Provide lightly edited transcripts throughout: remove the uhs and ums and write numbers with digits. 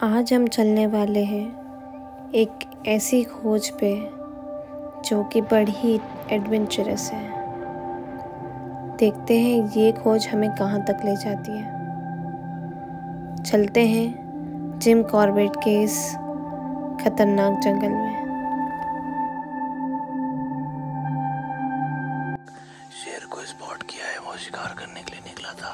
आज हम चलने वाले हैं एक ऐसी खोज पे जो कि बड़ी ही एडवेंचरस है। देखते हैं ये खोज हमें कहाँ तक ले जाती है। चलते हैं जिम कॉर्बेट के इस खतरनाक जंगल में। शेर को स्पॉट किया है, वो शिकार करने के लिए निकला था।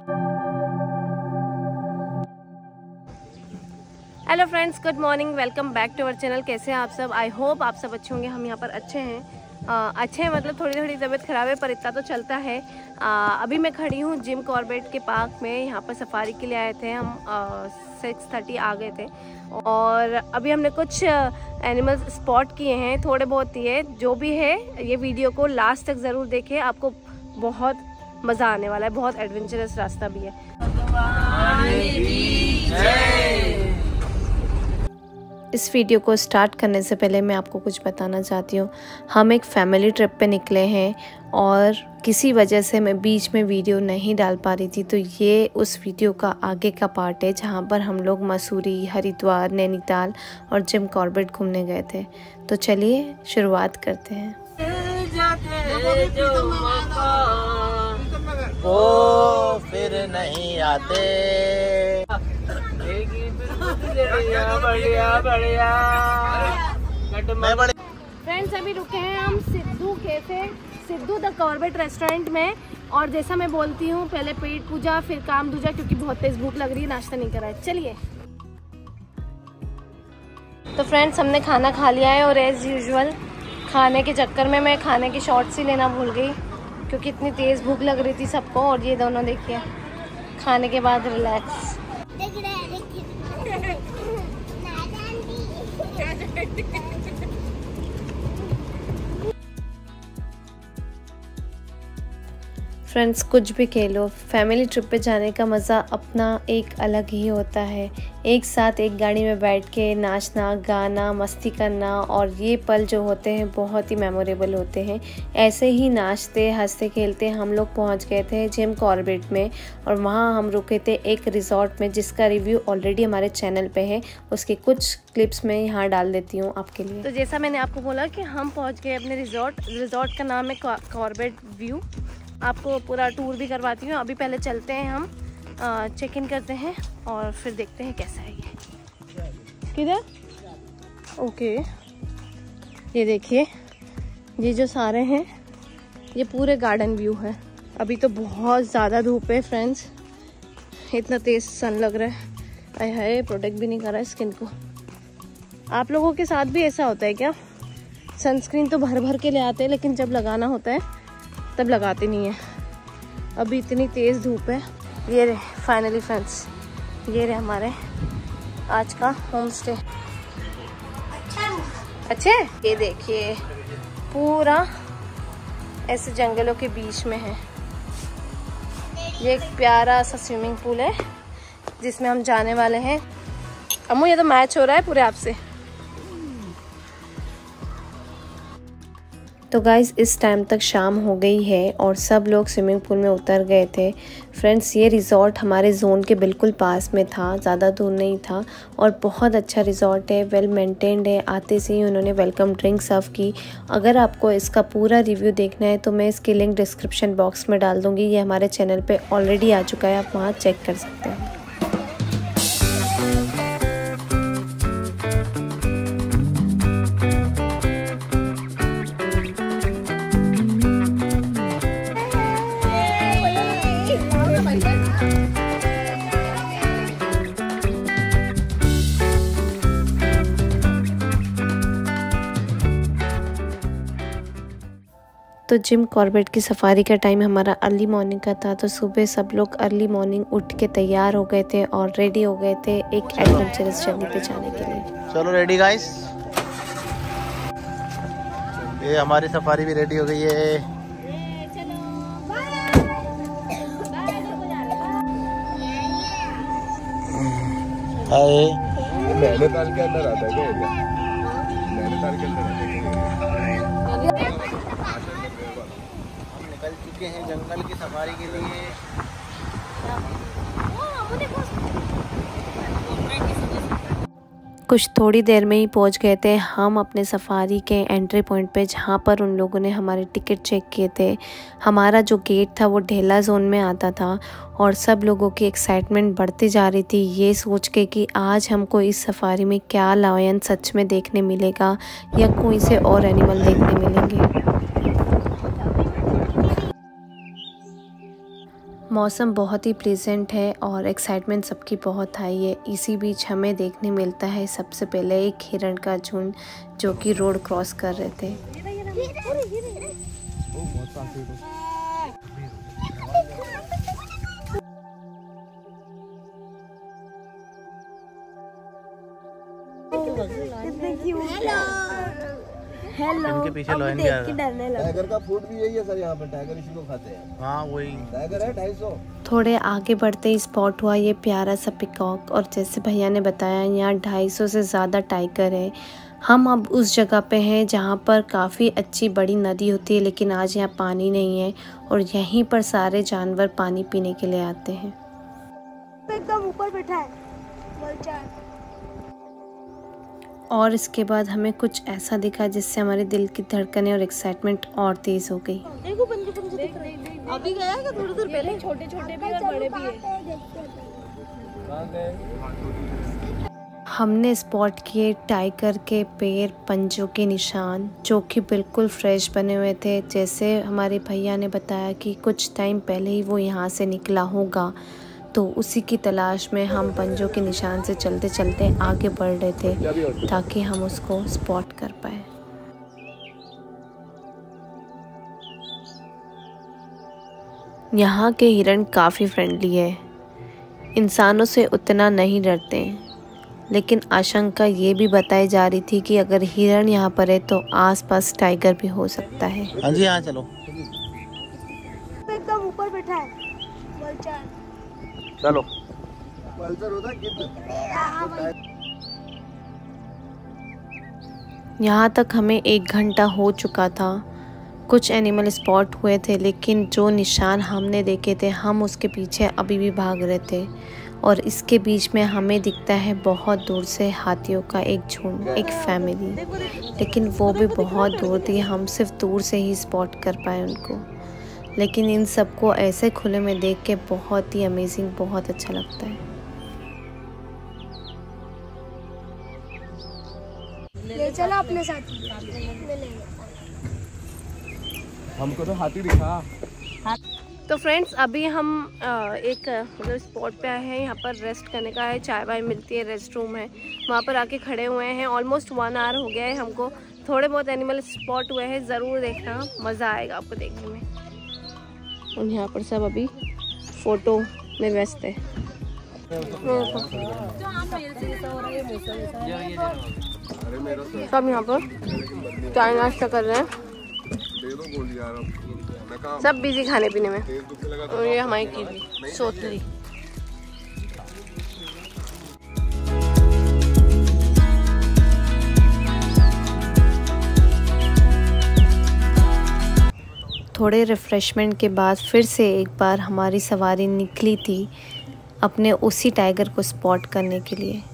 Hello friends, good morning, welcome back to our channel. कैसे हैं आप सब? आई होप आप सब अच्छे होंगे। हम यहाँ पर अच्छे हैं। अच्छे हैं मतलब थोड़ी थोड़ी तबीयत ख़राब है पर इतना तो चलता है। अभी मैं खड़ी हूँ जिम कॉर्बेट के पार्क में। यहाँ पर सफारी के लिए आए थे हम। 6:30 आ गए थे और अभी हमने कुछ एनिमल्स स्पॉट किए हैं, थोड़े बहुत ही है। जो भी है ये वीडियो को लास्ट तक ज़रूर देखें, आपको बहुत मज़ा आने वाला है। बहुत एडवेंचरस रास्ता भी है। इस वीडियो को स्टार्ट करने से पहले मैं आपको कुछ बताना चाहती हूँ। हम एक फैमिली ट्रिप पे निकले हैं और किसी वजह से मैं बीच में वीडियो नहीं डाल पा रही थी, तो ये उस वीडियो का आगे का पार्ट है जहाँ पर हम लोग मसूरी, हरिद्वार, नैनीताल और जिम कॉर्बेट घूमने गए थे। तो चलिए शुरुआत करते हैं। वो फिर नहीं आते। फ्रेंड्स, अभी रुके हैं हम Sidhu cafe, Sidhu the Corbett restaurant में। और जैसा मैं बोलती हूँ, पहले पेट पूजा फिर काम दूजा, क्योंकि बहुत तेज भूख लग रही है, नाश्ता नहीं करा है। चलिए। तो फ्रेंड्स, हमने खाना खा लिया है और एज यूजुअल खाने के चक्कर में मैं खाने की शॉर्ट्स ही लेना भूल गई, क्योंकि इतनी तेज़ भूख लग रही थी सबको। और ये दोनों देखिए खाने के बाद रिलैक्स। फ्रेंड्स, कुछ भी कह लो, फैमिली ट्रिप पे जाने का मज़ा अपना एक अलग ही होता है। एक साथ एक गाड़ी में बैठ के नाचना, गाना, मस्ती करना, और ये पल जो होते हैं बहुत ही मेमोरेबल होते हैं। ऐसे ही नाचते हंसते खेलते हम लोग पहुंच गए थे जिम कॉर्बेट में, और वहां हम रुके थे एक रिजॉर्ट में जिसका रिव्यू ऑलरेडी हमारे चैनल पे है। उसके कुछ क्लिप्स मैं यहाँ डाल देती हूँ आपके लिए। तो जैसा मैंने आपको बोला कि हम पहुँच गए अपने रिजॉर्ट का नाम है कॉर्बेट व्यू। आपको पूरा टूर भी करवाती हूँ। अभी पहले चलते हैं, हम चेक इन करते हैं और फिर देखते हैं कैसा है ये। किधर? ओके, ये देखिए, ये जो सारे हैं ये पूरे गार्डन व्यू है। अभी तो बहुत ज़्यादा धूप है फ्रेंड्स, इतना तेज़ सन लग रहा है। आय हाय, प्रोटेक्ट भी नहीं कर रहा है स्किन को। आप लोगों के साथ भी ऐसा होता है क्या? सनस्क्रीन तो भर भर के ले आते हैं, लेकिन जब लगाना होता है तब लगाते नहीं है। अभी इतनी तेज़ धूप है। ये रहे फाइनली फ्रेंड्स, ये रहे हमारे आज का होम स्टे। अच्छे, ये देखिए पूरा ऐसे जंगलों के बीच में है। ये एक प्यारा सा स्विमिंग पूल है जिसमें हम जाने वाले हैं। अम्मू, ये तो मैच हो रहा है पूरे आपसे। तो गाइज़, इस टाइम तक शाम हो गई है और सब लोग स्विमिंग पूल में उतर गए थे। फ्रेंड्स, ये रिज़ॉर्ट हमारे जोन के बिल्कुल पास में था, ज़्यादा दूर नहीं था, और बहुत अच्छा रिज़ॉर्ट है, वेल मेंटेन्ड है। आते से ही उन्होंने वेलकम ड्रिंक सर्व की। अगर आपको इसका पूरा रिव्यू देखना है तो मैं इसकी लिंक डिस्क्रिप्शन बॉक्स में डाल दूँगी। ये हमारे चैनल पर ऑलरेडी आ चुका है, आप वहाँ चेक कर सकते हैं। तो जिम कॉर्बेट की सफारी का टाइम हमारा अर्ली मॉर्निंग का था, तो सुबह सब लोग अर्ली मॉर्निंग उठ के तैयार हो गए थे और रेडी हो गए थे एक एडवेंचरस जर्नी पे जाने के लिए। चलो रेडी गाइस, ये हमारी सफारी भी रेडी हो गई है। हाय, नैनीताल के अंदर आता है क्या? नैनीताल के अंदर आता है। निकल चुके हैं जंगल की सफारी के लिए। कुछ थोड़ी देर में ही पहुंच गए थे हम अपने सफारी के एंट्री पॉइंट पे, जहां पर उन लोगों ने हमारे टिकट चेक किए थे। हमारा जो गेट था वो ढेला जोन में आता था और सब लोगों की एक्साइटमेंट बढ़ती जा रही थी ये सोच के कि आज हमको इस सफारी में क्या लायन सच में देखने मिलेगा या कोई से और एनिमल देखने मिलेंगे। मौसम बहुत ही प्लेजेंट है और एक्साइटमेंट सबकी बहुत हाई है। इसी बीच हमें देखने मिलता है सबसे पहले एक हिरण का झुंड जो कि रोड क्रॉस कर रहे थे। हेलो इनके पीछे लायन भी आ रहा है। टाइगर का फूड भी यही है सर, यहाँ पे टाइगर इसी को खाते हैं। हाँ वही टाइगर है 250। थोड़े आगे बढ़ते ही स्पॉट हुआ ये प्यारा सा पिकॉक और जैसे भैया ने बताया यहाँ 250 से ज़्यादा टाइगर है। हम अब उस जगह पे हैं जहाँ पर काफ़ी अच्छी बड़ी नदी होती है, लेकिन आज यहाँ पानी नहीं है और यहीं पर सारे जानवर पानी पीने के लिए आते हैं। एकदम ऊपर बैठा है और इसके बाद हमें कुछ ऐसा दिखा जिससे हमारे दिल की धड़कनें और एक्साइटमेंट और तेज हो गई। अभी गया क्या थोड़ी दूर पहले? छोटे छोटे भी और बड़े भी है। हमने स्पॉट किए टाइगर के पैर, पंजों के निशान जो कि बिल्कुल फ्रेश बने हुए थे। जैसे हमारे भैया ने बताया कि कुछ टाइम पहले ही वो यहाँ से निकला होगा, तो उसी की तलाश में हम पंजों के निशान से चलते चलते आगे बढ़ रहे थे ताकि हम उसको स्पॉट कर पाए। यहाँ के हिरण काफ़ी फ्रेंडली है, इंसानों से उतना नहीं डरते, लेकिन आशंका ये भी बताई जा रही थी कि अगर हिरण यहाँ पर है तो आसपास टाइगर भी हो सकता है। हाँ जी, हाँ चलो। एकदम ऊपर बैठा है चलो। यहाँ तक हमें 1 घंटा हो चुका था। कुछ एनिमल स्पॉट हुए थे, लेकिन जो निशान हमने देखे थे हम उसके पीछे अभी भी भाग रहे थे। और इसके बीच में हमें दिखता है बहुत दूर से हाथियों का एक झुंड, एक फैमिली, लेकिन वो भी बहुत दूर थी। हम सिर्फ दूर से ही स्पॉट कर पाए उनको, लेकिन इन सबको ऐसे खुले में देख के बहुत ही अमेजिंग, बहुत अच्छा लगता है। ले चला अपने साथ। हमको तो हाथी दिखा। तो फ्रेंड्स अभी हम एक मतलब स्पॉट पे आए हैं, यहाँ पर रेस्ट करने का है, चाय वाय मिलती है, रेस्ट रूम है, वहाँ पर आके खड़े हुए हैं। ऑलमोस्ट 1 आवर हो गया है हमको। थोड़े बहुत एनिमल स्पॉट हुए हैं, ज़रूर देखना, मज़ा आएगा आपको देखने में। और यहाँ पर सब अभी फ़ोटो में व्यस्त है। सब यहाँ पर चाय नाश्ता कर रहे हैं, सब बिजी खाने पीने में। और ये हमारी कीवी सोतली। थोड़े रिफ़्रेशमेंट के बाद फिर से एक बार हमारी सवारी निकली थी अपने उसी टाइगर को स्पॉट करने के लिए।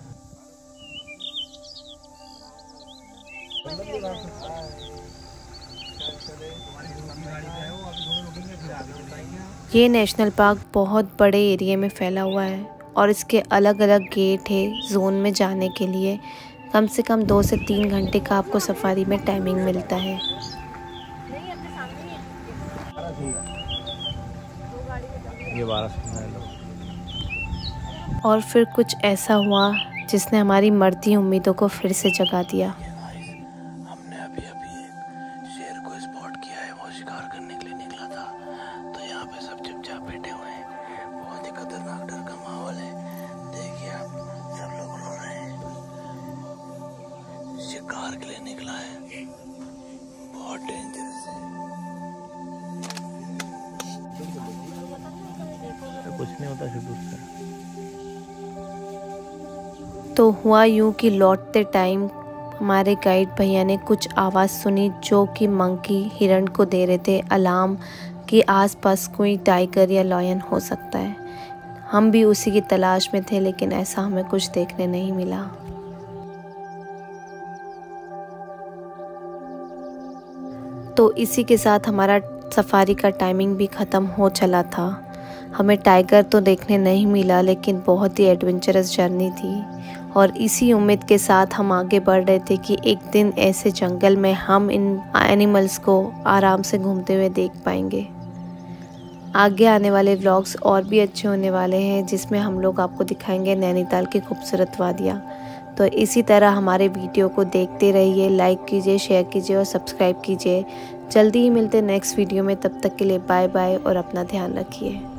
ये नेशनल पार्क बहुत बड़े एरिया में फैला हुआ है और इसके अलग अलग गेट है जोन में जाने के लिए। कम से कम 2 से 3 घंटे का आपको सफारी में टाइमिंग मिलता है। ये 12 और फिर कुछ ऐसा हुआ जिसने हमारी मरती उम्मीदों को फिर से जगा दिया। हमने अभी एक शेर को स्पॉट किया है, वो शिकार करने के लिए निकला था। तो यहाँ पे सब चुपचाप बैठे हुए हैं, बहुत ही खतरनाक डर का माहौल है। देखिए आप, सब लोग रो रहे हैं। शिकार के लिए निकला है, बहुत डेंजरस है। कुछ नहीं होता शुरू से। तो हुआ यूँ कि लौटते टाइम हमारे गाइड भैया ने कुछ आवाज़ सुनी जो कि मंकी हिरण को दे रहे थे अलार्म कि आसपास कोई टाइगर या लायन हो सकता है। हम भी उसी की तलाश में थे, लेकिन ऐसा हमें कुछ देखने नहीं मिला। तो इसी के साथ हमारा सफारी का टाइमिंग भी ख़त्म हो चला था। हमें टाइगर तो देखने नहीं मिला, लेकिन बहुत ही एडवेंचरस जर्नी थी और इसी उम्मीद के साथ हम आगे बढ़ रहे थे कि एक दिन ऐसे जंगल में हम इन एनिमल्स को आराम से घूमते हुए देख पाएंगे। आगे आने वाले व्लॉग्स और भी अच्छे होने वाले हैं, जिसमें हम लोग आपको दिखाएंगे नैनीताल की खूबसूरत वादियाँ। तो इसी तरह हमारे वीडियो को देखते रहिए, लाइक कीजिए, शेयर कीजिए और सब्सक्राइब कीजिए। जल्दी ही मिलते नेक्स्ट वीडियो में, तब तक के लिए बाय बाय और अपना ध्यान रखिए।